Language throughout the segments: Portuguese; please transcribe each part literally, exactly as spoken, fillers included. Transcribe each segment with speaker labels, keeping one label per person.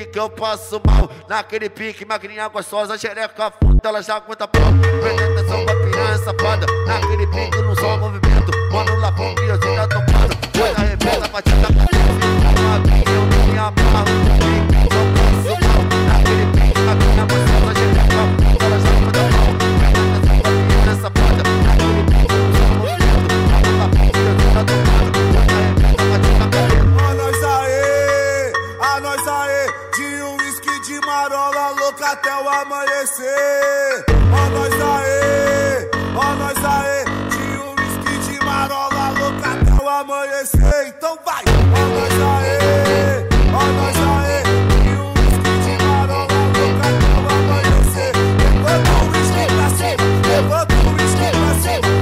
Speaker 1: que eu passo mal. Naquele pique, magrinha gostosa, xereca fundo, ela já conta pau. Presta atenção pra piranha safada. Naquele pique, não só movimento. Mano, lá com guilhotina tocando. Foi na reveza, batida com a magrinha, eu me amarro. No pique que eu passo mal. Naquele pique, magrinha gostosa, xereca fundo, ela já conta pau. Presta atenção pra piranha safada. Naquele pique, não só movimento. Mano, lá com guilhotina tocando. Foi na reveza, batida com
Speaker 2: a nós aê, a nós aê, de um whisky de marola louca até o amanhecer. A nós aê, a nós aê, de um whisky de marola louca até o amanhecer. Então vai, a nós aê, a nós aê, de um whisky de marola louca até o amanhecer. Levanta o whisky pra cima, levanta o whisky pra cima.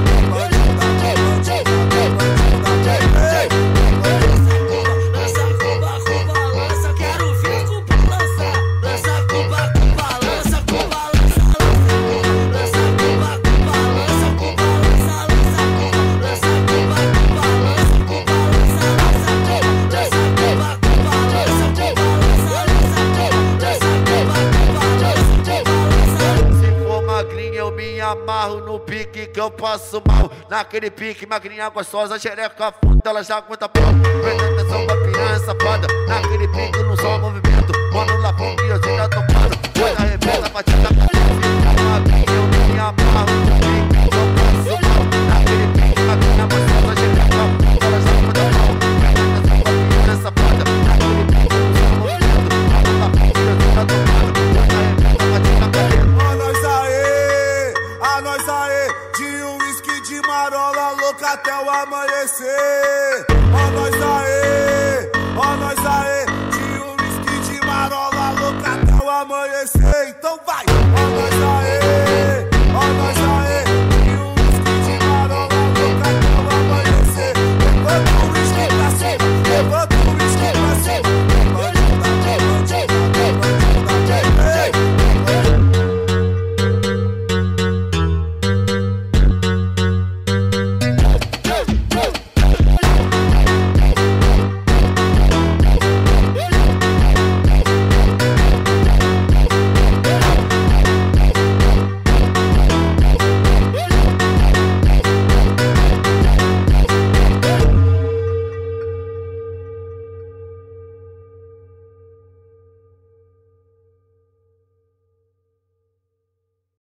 Speaker 1: Eu me amarro no pique que eu passo mal. Naquele pique, magrinha gostosa, xereca fundo, ela já conta pau. Presta atenção pra piranha safada. Naquele pique, não só movimento. Mano, lá com guilhotina tocando. Foi na reveza, batida com a magrinha, eu me amarro no pique que eu passo mal. Naquele pique, magrinha gostosa, xereca fundo, ela já conta pau. Presta atenção pra piranha safada. Naquele pique, não só movimento. Mano, lá com guilhotina tocando. Foi na reveza, batida com
Speaker 2: a nós aê, a nós aê, de um whisky de marola louca até o amanhecer. A nós aê, a nós aê, de um whisky de marola louca até o amanhecer. Então vai, a nós aê.